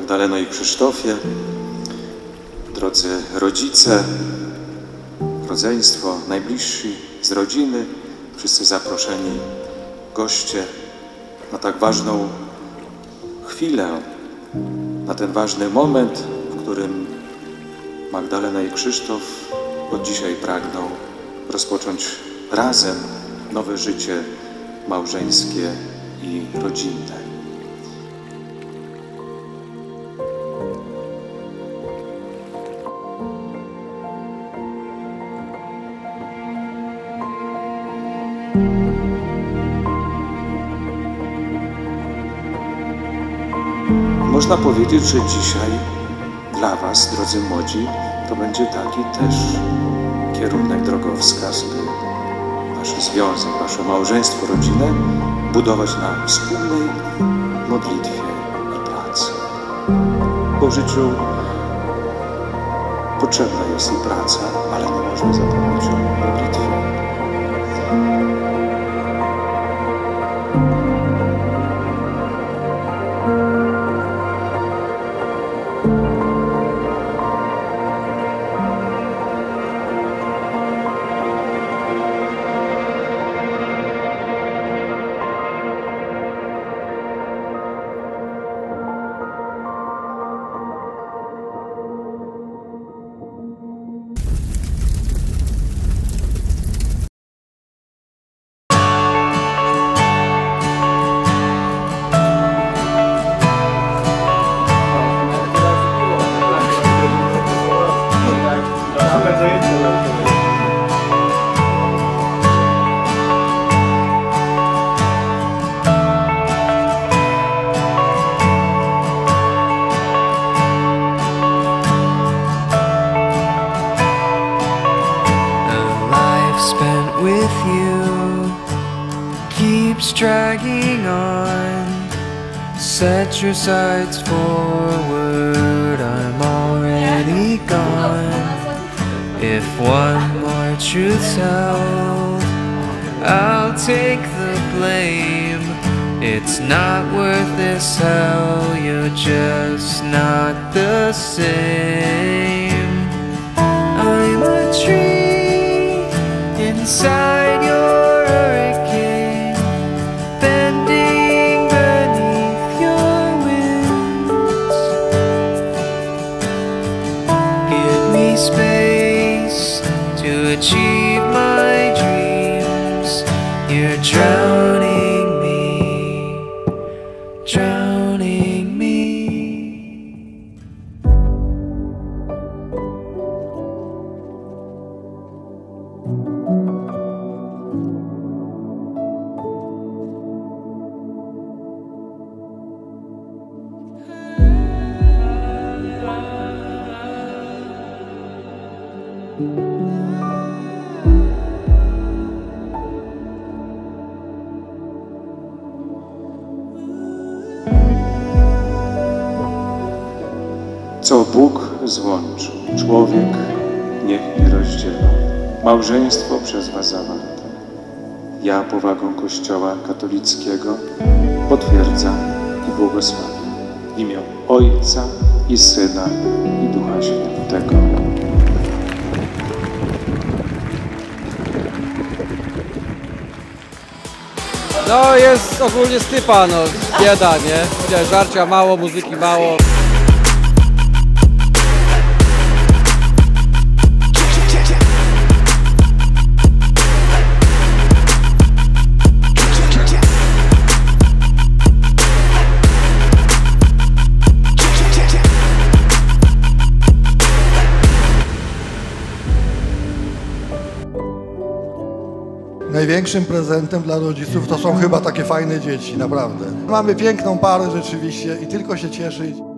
Magdaleno i Krzysztofie, drodzy rodzice, rodzeństwo, najbliżsi z rodziny, wszyscy zaproszeni goście na tak ważną chwilę, na ten ważny moment, w którym Magdalena i Krzysztof od dzisiaj pragną rozpocząć razem nowe życie małżeńskie i rodzinne. Można powiedzieć, że dzisiaj dla Was, drodzy młodzi, to będzie taki też kierunek, drogowskaz, by Wasz związek, Wasze małżeństwo, rodzinę budować na wspólnej modlitwie i pracy. Bo w życiu potrzebna jest i praca, ale nie można zapomnieć o modlitwie. With you keeps dragging on. Set your sights forward, I'm already gone. If one more truth's held, I'll take the blame. It's not worth this hell, you're just not the same. I'm a tree inside your hurricane, bending beneath your winds. Give me space to achieve my dreams. You're drowning me, drowning me. Co Bóg złączył, człowiek niech nie rozdziela. Małżeństwo przez Was zawarte. Ja powagą Kościoła katolickiego potwierdzam i błogosławię w imię Ojca i Syna i Ducha Świętego. No jest ogólnie stypa, no bieda, nie? Żarcia mało, muzyki mało. Największym prezentem dla rodziców to są chyba takie fajne dzieci, naprawdę. Mamy piękną parę rzeczywiście i tylko się cieszyć.